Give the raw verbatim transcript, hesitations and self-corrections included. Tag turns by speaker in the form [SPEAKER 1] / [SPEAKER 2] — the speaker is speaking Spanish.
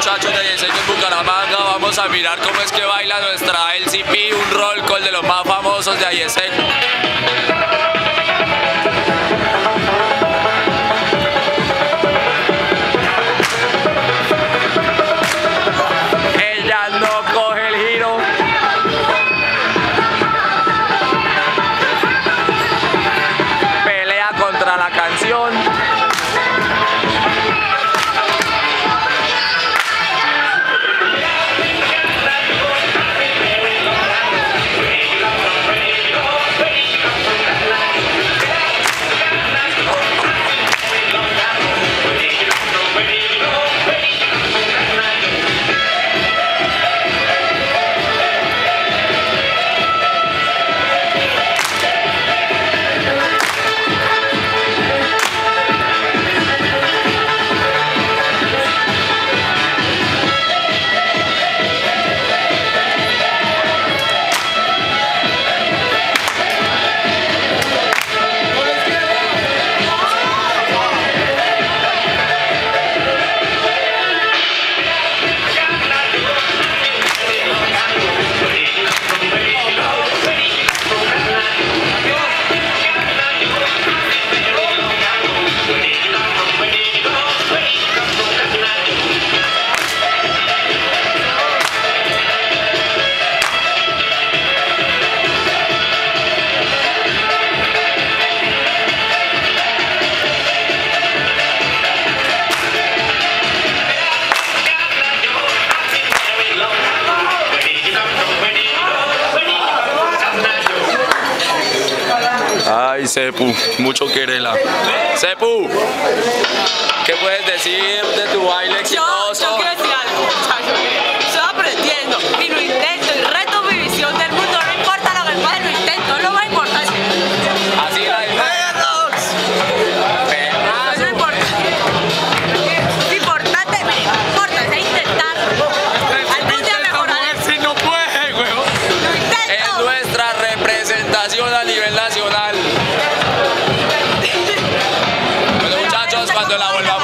[SPEAKER 1] muchachos de dieciséis en Bucaramanga. Vamos a mirar cómo es que baila nuestra L C P, un roll call de los más famosos de I S E. La canción. Ay, Sepu, mucho querela. Sepu, ¿qué puedes decir de tu baile exitoso?
[SPEAKER 2] Yo, yo quiero decir algo, muchachos. Estoy aprendiendo y lo intento y reto mi visión del mundo. No importa lo que pase, lo intento, no va a importar.
[SPEAKER 1] Así la
[SPEAKER 2] ¡Perros! Perros. No importa. Lo importante, mire, no importa, es intentar. Algún día mejoraré.
[SPEAKER 1] Si no puede, huevón.
[SPEAKER 2] Lo intento.
[SPEAKER 1] Es nuestra representación a nivel nacional. Bueno, muchachos, cuando la volvamos